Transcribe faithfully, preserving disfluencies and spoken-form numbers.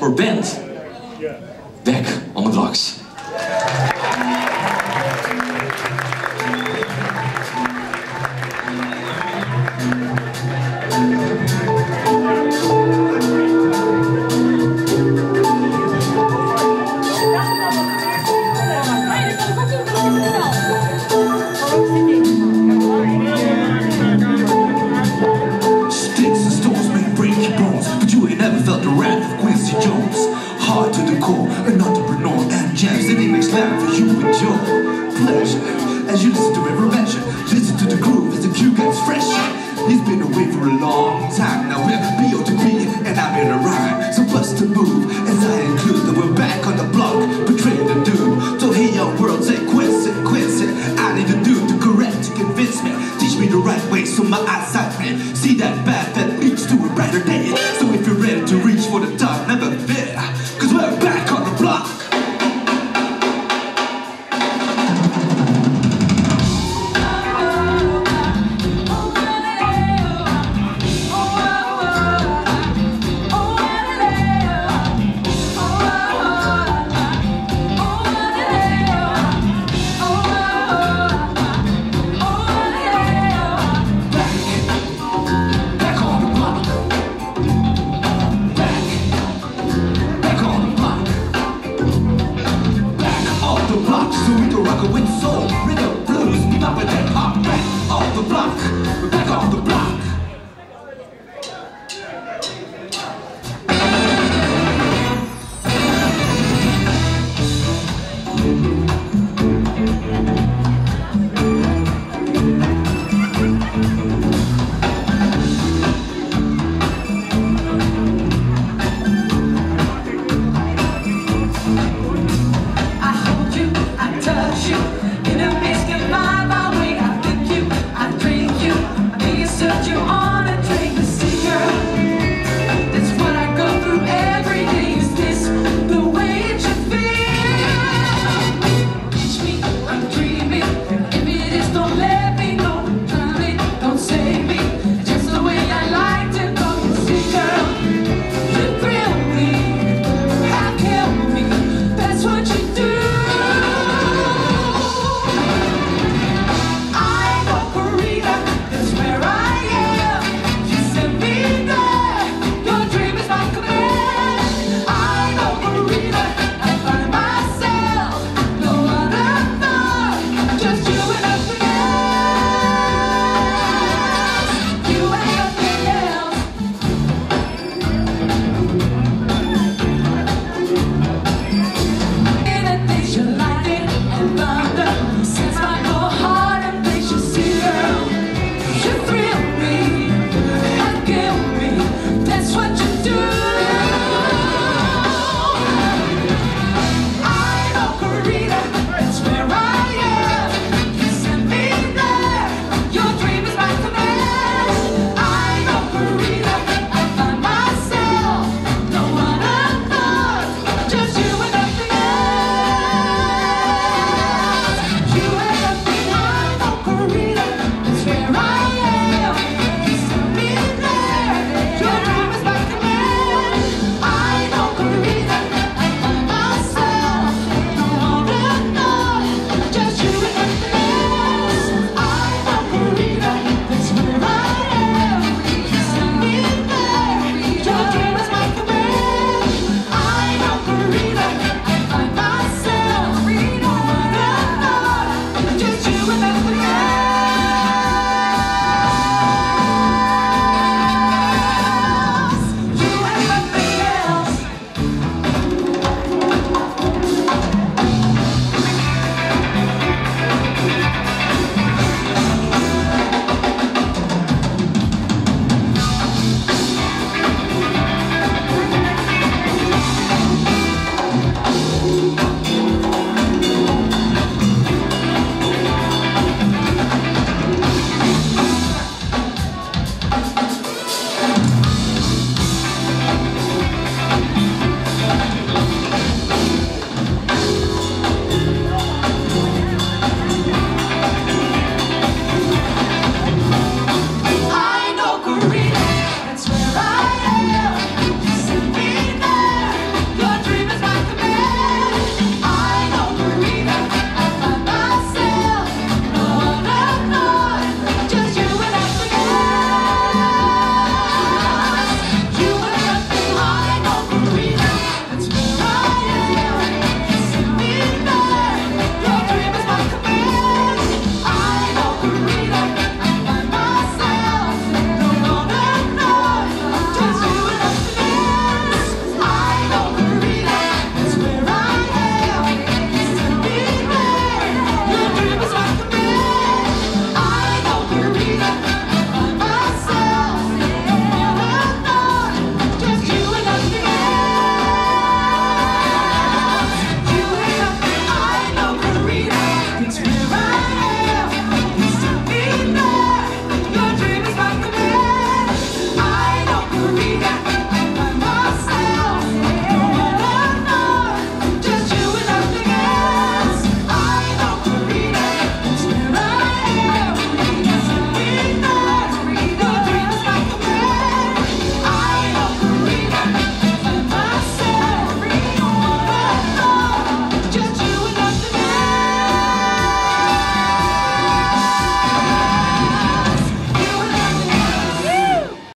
or band. Back on the blocks. Hard to the core, an entrepreneur and jams, and he makes life for you with your pleasure. As you listen to every mention, listen to the groove as the cue gets fresher. He's been away for a long time, now we're B O to B and I'm in a rhyme. So bust a move as I include that we're back on the block, betraying the dude. So hey young world, say quince it, quince it. I need a dude to correct, to convince me, teach me the right way so my eyesight can see that bad